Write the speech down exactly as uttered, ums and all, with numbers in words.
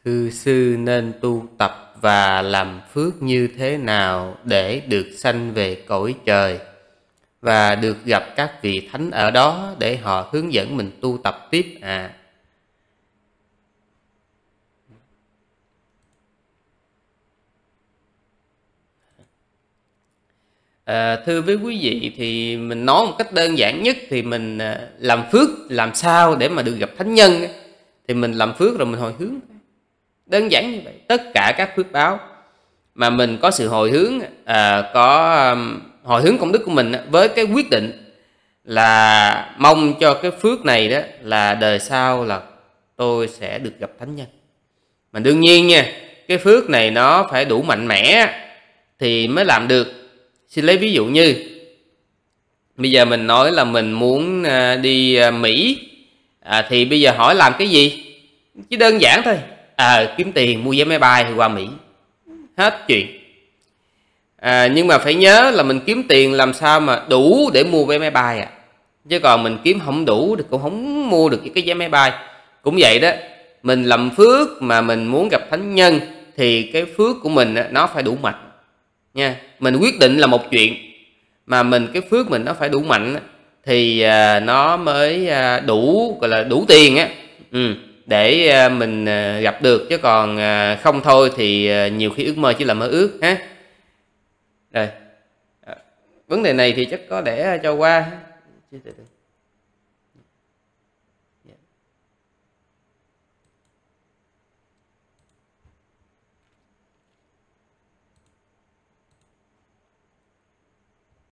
Thưa sư nên tu tập và làm phước như thế nào để được sanh về cõi trời và được gặp các vị thánh ở đó để họ hướng dẫn mình tu tập tiếp à? À, thưa với quý vị thì mình nói một cách đơn giản nhất thì mình làm phước làm sao để mà được gặp thánh nhân, thì mình làm phước rồi mình hồi hướng, đơn giản như vậy. Tất cả các phước báo mà mình có sự hồi hướng, à, có um, hồi hướng công đức của mình với cái quyết định là mong cho cái phước này đó là đời sau là tôi sẽ được gặp thánh nhân. Mà đương nhiên nha, cái phước này nó phải đủ mạnh mẽ thì mới làm được. Xin lấy ví dụ như bây giờ mình nói là mình muốn đi Mỹ, à, thì bây giờ hỏi làm cái gì? Chỉ đơn giản thôi, à, kiếm tiền mua vé máy bay thì qua Mỹ, hết chuyện. À, nhưng mà phải nhớ là mình kiếm tiền làm sao mà đủ để mua vé máy bay à, chứ còn mình kiếm không đủ thì cũng không mua được cái vé máy bay. Cũng vậy đó, mình làm phước mà mình muốn gặp thánh nhân thì cái phước của mình nó phải đủ mạnh nha. Mình quyết định là một chuyện, mà mình cái phước mình nó phải đủ mạnh thì nó mới đủ, gọi là đủ tiền á, ừ, để mình gặp được, chứ còn không thôi thì nhiều khi ước mơ chỉ là mơ ước ha. Rồi vấn đề này thì chắc có để cho qua.